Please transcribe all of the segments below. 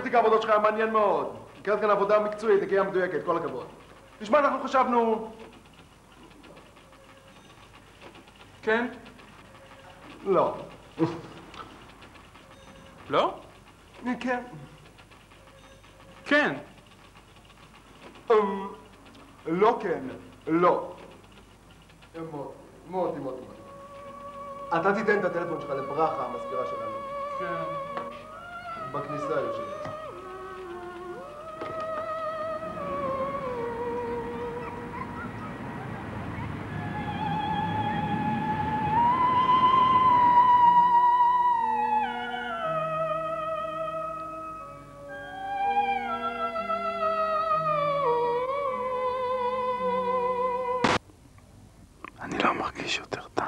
תיק העבודות שלך היה מעניין מאוד. הקראת כאן עבודה מקצועית, הגיעה מדויקת, כל הכבוד. תשמע, אנחנו חשבנו... כן? לא. לא? כן. כן. לא כן, לא. מוטי. אתה תיתן את הטלפון שלך לברכה, המזכירה שלנו. כן. בכניסה יושבת. אני לא מרגיש יותר טעם.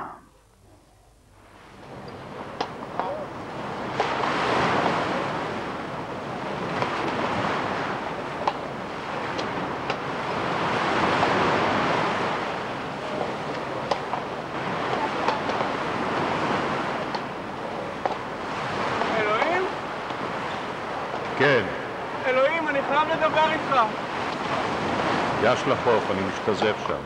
אלוהים? כן. אלוהים, אני חייב לדבר איתך. יש לחוף, אני משתזף שם.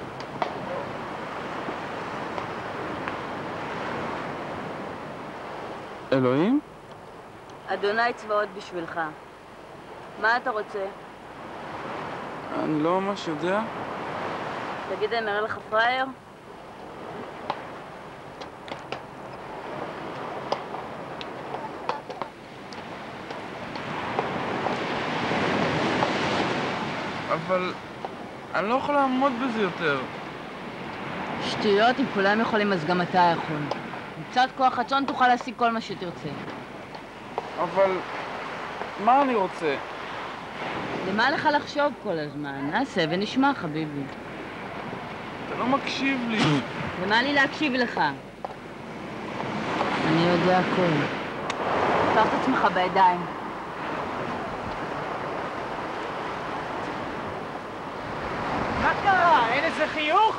אלוהים? אדוני צבאות בשבילך. מה אתה רוצה? אני לא ממש יודע. תגיד, אני אראה לך פרייר? אבל אני לא יכול לעמוד בזה יותר. שטויות, אם כולם יכולים אז גם אתה יכול. עם קצת כוח רצון תוכל להשיג כל מה שתרצה. אבל מה אני רוצה? למה לך לחשוב כל הזמן? נעשה ונשמע, חביבי. אתה לא מקשיב לי. למה לי להקשיב לך? אני יודע הכל. תפתח את עצמך בידיים. מה קרה? אין איזה חיוך?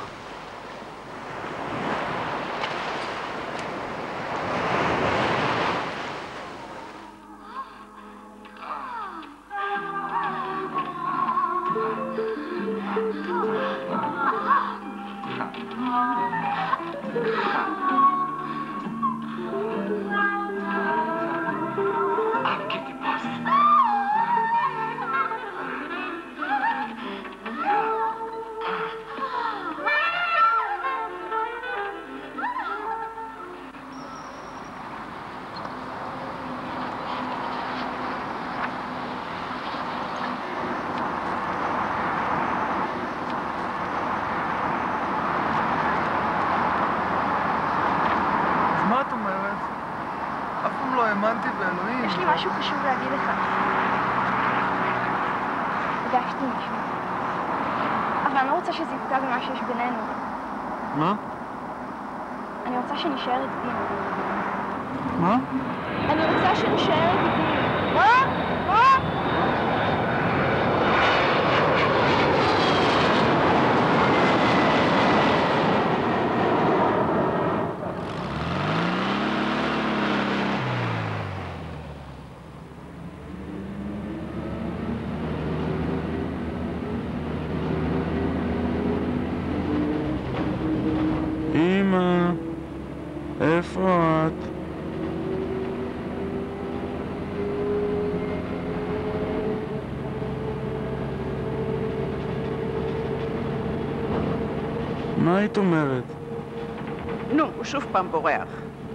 יש לי משהו חשוב להגיד לך. פגשתי מישהו. אבל אני לא רוצה שזה יפגע במה שיש בינינו. מה? אני רוצה שנשאר ידידים. מה? אני רוצה שנשאר ידידים. מה? אמא, איפה את? מה היית אומרת? נו, הוא שוב פעם בורח.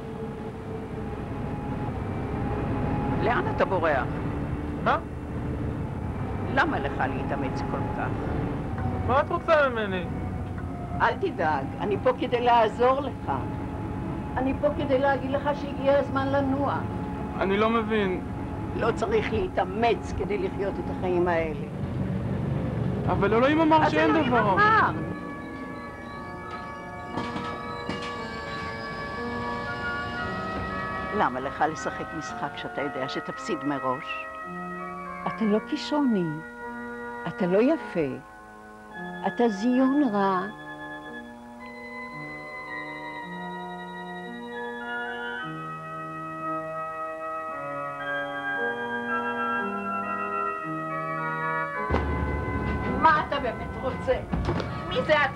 לאן אתה בורח? מה? למה לך להתאמץ כל כך? מה את רוצה ממני? אל תדאג, אני פה כדי לעזור לך. אני פה כדי להגיד לך שהגיע הזמן לנוע. אני לא מבין. לא צריך להתאמץ כדי לחיות את החיים האלה. אבל אלוהים אמר שאין דבר. אז אלוהים אמר. למה לך לשחק משחק שאתה יודע שתפסיד מראש? אתה לא כישרוני, אתה לא יפה, אתה זיון רע.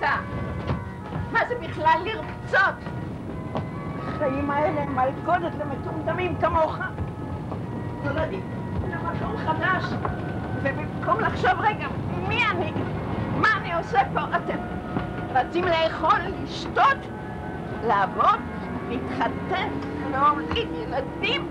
אתה? מה זה בכלל לרצות? החיים האלה הם מלכודת למטומטמים כמוך. נולדים למקום חדש, ובמקום לחשוב רגע, מי אני? מה אני עושה פה? אתם רצים לאכול, לשתות, לעבוד, להתחתן, להוליד ילדים?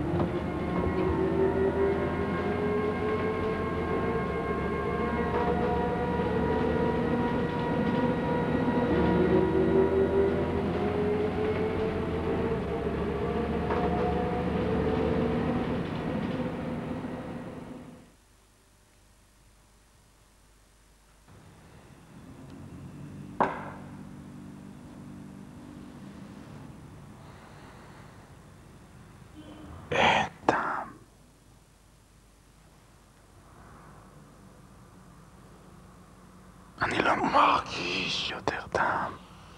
אני לא מרגיש יותר טעם.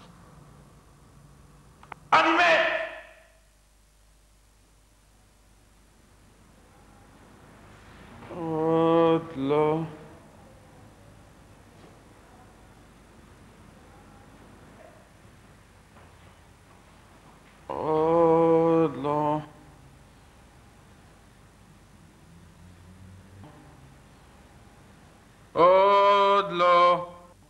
אני מת! עוד לא. עוד לא. עוד לא.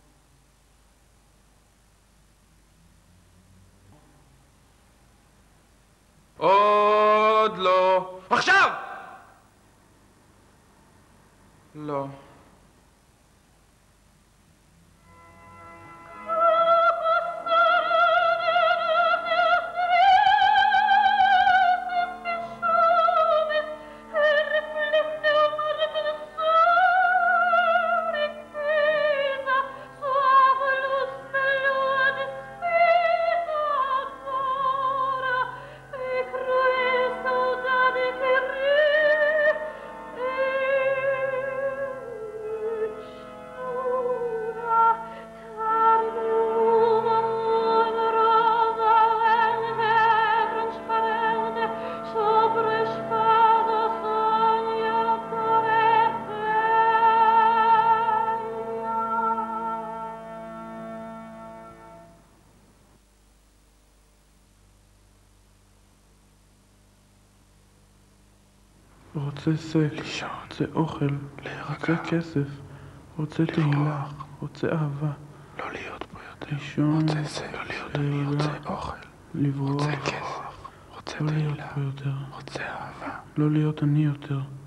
עוד לא. עכשיו! לא. רוצה סקס, רוצה אוכל, רוצה כסף, רוצה תהילה, רוצה אהבה. לא להיות פה יותר. לישון, רוצה סקס, לא להיות אני, רוצה אוכל, לברוח, רוצה כסף, רוצה תהילה, רוצה אהבה. לא להיות אני יותר.